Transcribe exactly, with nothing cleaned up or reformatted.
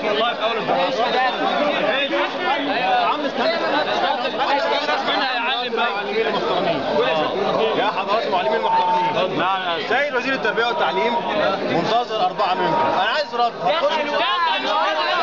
والله في اول الدراسه. يا عم استنى منها يا عالم بقى. المعلمين المحترمين يا حضرات المعلمين المحترمين، نعم سيد وزير التربيه والتعليم منتظر اربعه منكم. انا عايز رد.